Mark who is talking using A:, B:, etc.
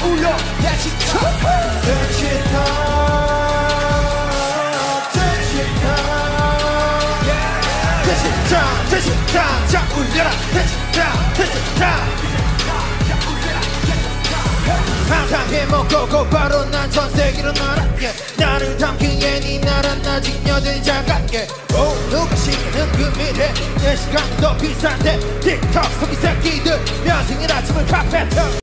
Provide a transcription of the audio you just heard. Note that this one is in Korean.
A: 울려 다시 자 울려라 항상 해먹고 곧바로 난 전세계로 날아 나를 담기에 네 나란 아직 여전히 작게 누가 시키는 그 미래 내 시간은 더 비싼데 틱톡 속이 새끼들 면생인 아침을 카페터